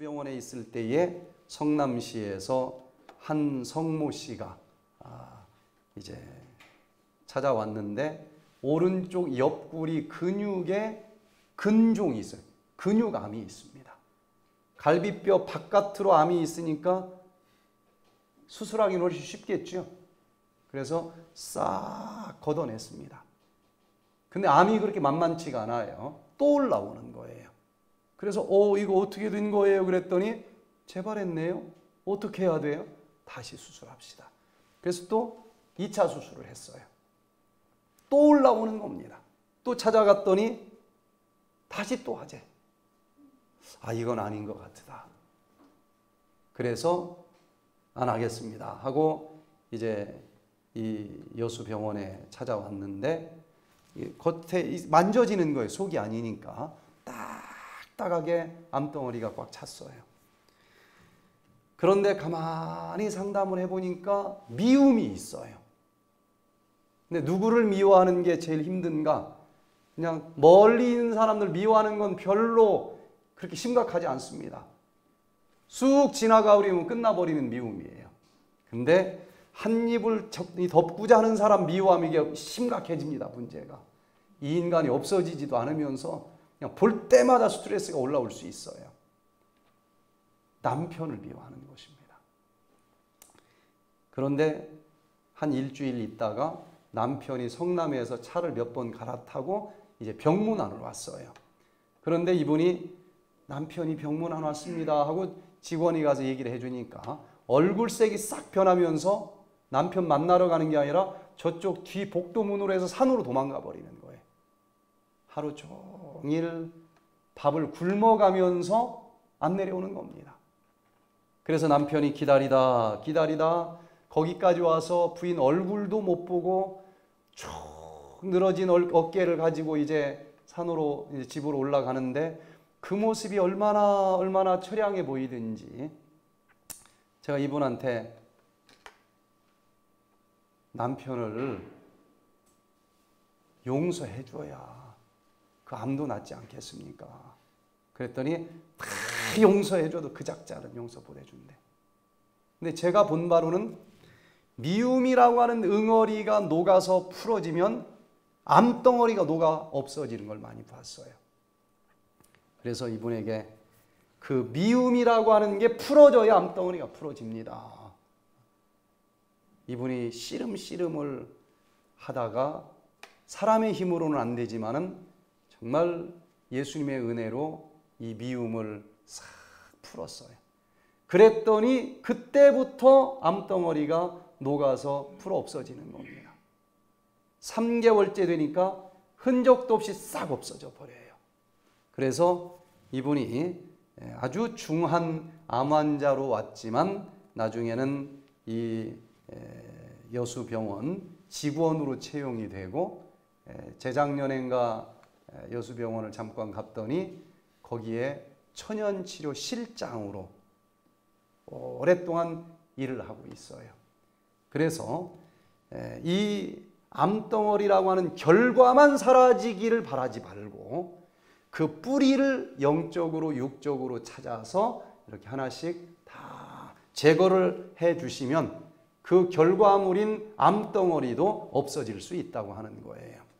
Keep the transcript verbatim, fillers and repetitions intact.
여수병원에 있을 때에 성남시에서 한 성모 씨가 아, 이제 찾아왔는데 오른쪽 옆구리 근육에 근종이 있어요. 근육암이 있습니다. 갈비뼈 바깥으로 암이 있으니까 수술하기는 훨씬 쉽겠죠. 그래서 싹 걷어냈습니다. 근데 암이 그렇게 만만치가 않아요. 또 올라오는 거예요. 그래서 어 이거 어떻게 된 거예요? 그랬더니 재발했네요. 어떻게 해야 돼요? 다시 수술합시다. 그래서 또 이 차 수술을 했어요. 또 올라오는 겁니다. 또 찾아갔더니 다시 또 하재. 아 이건 아닌 것 같다. 그래서 안 하겠습니다 하고 이제 이 여수병원에 찾아왔는데 겉에 만져지는 거예요. 속이 아니니까 딱딱하게 암덩어리가 꽉 찼어요. 그런데 가만히 상담을 해보니까 미움이 있어요. 근데 누구를 미워하는 게 제일 힘든가? 그냥 멀리 있는 사람들 미워하는 건 별로 그렇게 심각하지 않습니다. 쑥 지나가버리면 끝나버리는 미움이에요. 근데 한 입을 덮고자 하는 사람 미워하면 이게 심각해집니다. 문제가. 이 인간이 없어지지도 않으면서 그냥 볼 때마다 스트레스가 올라올 수 있어요. 남편을 미워하는 것입니다. 그런데 한 일주일 있다가 남편이 성남에서 차를 몇 번 갈아타고 이제 병문안으로 왔어요. 그런데 이분이 남편이 병문안 왔습니다 하고 직원이 가서 얘기를 해주니까 얼굴색이 싹 변하면서 남편 만나러 가는 게 아니라 저쪽 뒤 복도문으로 해서 산으로 도망가 버리는 거예요. 하루 종일 밥을 굶어가면서 안 내려오는 겁니다. 그래서 남편이 기다리다 기다리다 거기까지 와서 부인 얼굴도 못 보고 쭉 늘어진 어깨를 가지고 이제 산으로 이제 집으로 올라가는데 그 모습이 얼마나 얼마나 처량해 보이든지 제가 이분한테 남편을 용서해 줘야 그 암도 낫지 않겠습니까? 그랬더니 다 용서해 줘도 그 작자는 용서 보내준대. 근데 제가 본 바로는 미움이라고 하는 응어리가 녹아서 풀어지면 암덩어리가 녹아 없어지는 걸 많이 봤어요. 그래서 이분에게 그 미움이라고 하는 게 풀어져야 암덩어리가 풀어집니다. 이분이 씨름씨름을 하다가 사람의 힘으로는 안 되지만은 정말 예수님의 은혜로 이 미움을 싹 풀었어요. 그랬더니 그때부터 암덩어리가 녹아서 풀어 없어지는 겁니다. 삼 개월째 되니까 흔적도 없이 싹 없어져 버려요. 그래서 이분이 아주 중한 암 환자로 왔지만 나중에는 이 여수병원 직원으로 채용이 되고 재작년엔가 여수병원을 잠깐 갔더니 거기에 천연치료 실장으로 오랫동안 일을 하고 있어요. 그래서 이 암덩어리라고 하는 결과만 사라지기를 바라지 말고 그 뿌리를 영적으로 육적으로 찾아서 이렇게 하나씩 다 제거를 해 주시면 그 결과물인 암덩어리도 없어질 수 있다고 하는 거예요.